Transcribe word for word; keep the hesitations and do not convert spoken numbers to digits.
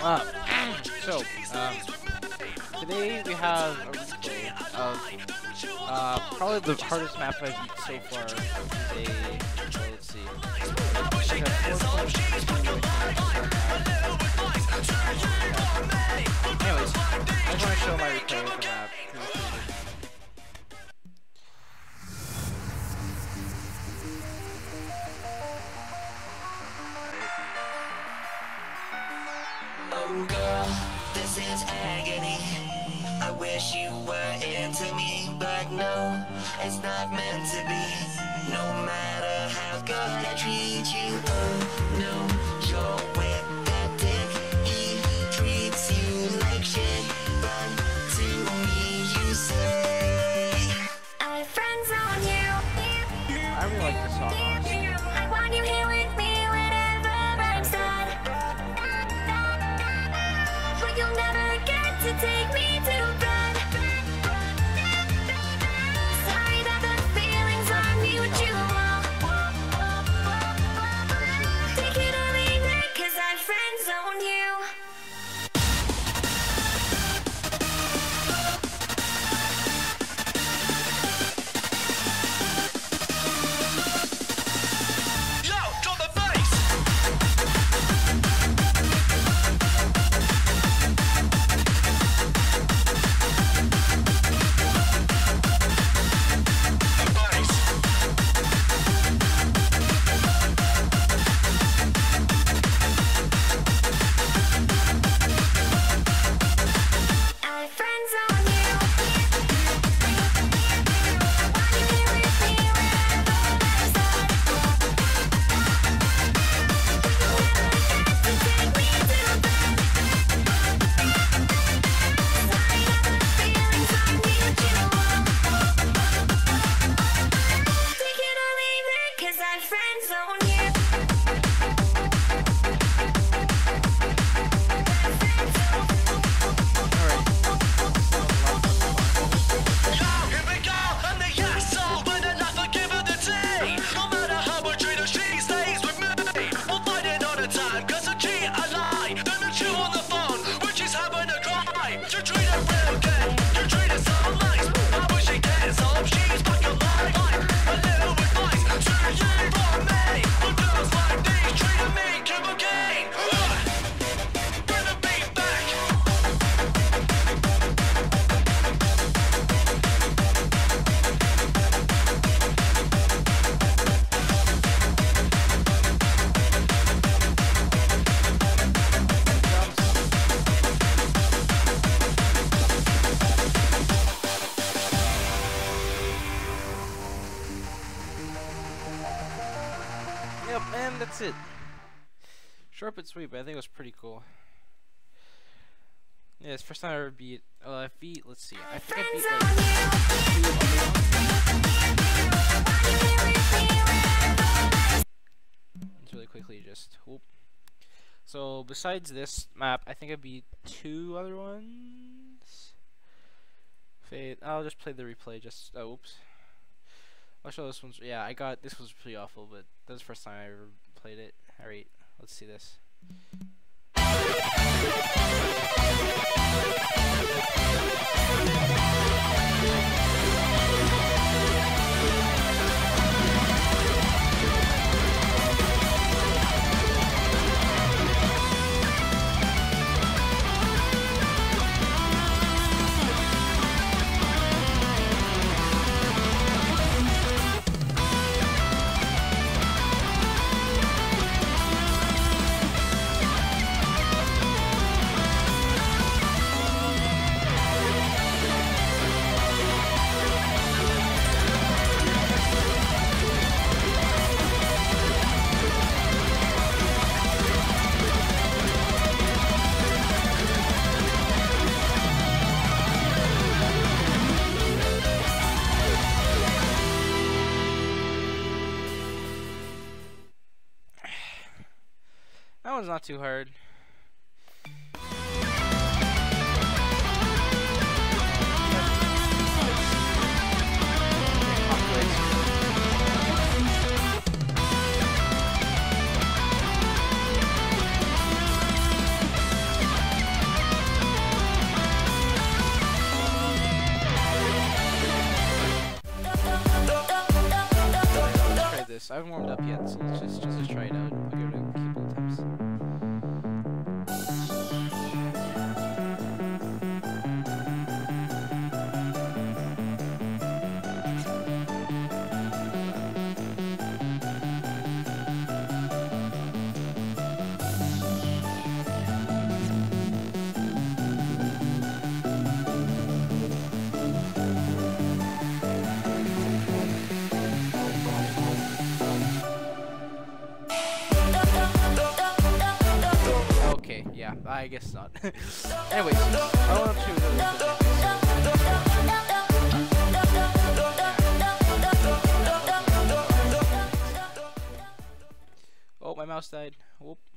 Uh, so, um, today we have a replay of uh, probably the hardest map I've beat so far. Which is a, well, let's see. It's like a four point two. Anyways, I just want to show my replay of the map. Oh girl, this is agony. I wish you were into me, but no, it's not meant to be. No matter how good I treat you, oh no, you're with that dick. He treats you like shit, but to me you say I friends on you. I really like this song, honestly. I want you here with me whenever I'm sad. But you'll never get to take me to bed. Sorry that the feelings are mutual. Take it or leave it, 'cause I friend zone you. Yo, drop the bass. I friend zone you. Want you here with me whenever I'm sad. But you'll never get to take me to bed. Sorry that the feelings are mutual. Take it or leave it, 'cause I friend zone you. Yo, here we go, I'm the asshole when I not forgive her the tea. No matter how I treat her, she stays with me. We'll fight it all the time, 'cause I cheat, I lie. Then I chew on the phone when she's having a cry. You treat her real good, you treat her so nice. I wish she gets home, she's back alive. A little advice to you from me. When girls like these treating me, keep again. Bring the beat back. Yep, and that's it. Short but sweet, but I think it was pretty cool. Yeah, it's the first time I ever beat. Uh, I beat. Let's see. I think I beat like two other ones. Let's really quickly just whoop. So besides this map, I think I beat two other ones. Fate. I'll just play the replay. Just oh, oops. I'll show this one's. Yeah, I got this was pretty awful, but that was the first time I ever played it. All right, let's see this. That one's not too hard. this. I haven't warmed up yet, so let's just just, just try it out. I'll give it a couple attempts. Okay, yeah, I guess not. Anyways, I want to Oh, my mouse died. Whoop.